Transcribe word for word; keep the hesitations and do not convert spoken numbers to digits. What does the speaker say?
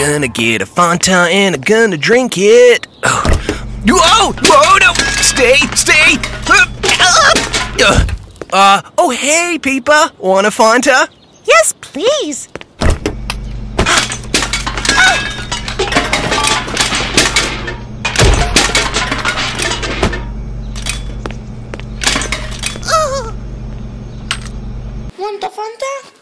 gonna get a Fanta and I'm gonna drink it. Oh. Whoa! Whoa! No! Stay! Stay! Uh, uh, oh, hey, Peepa. Want a Fanta? Yes, please. Want a Fanta?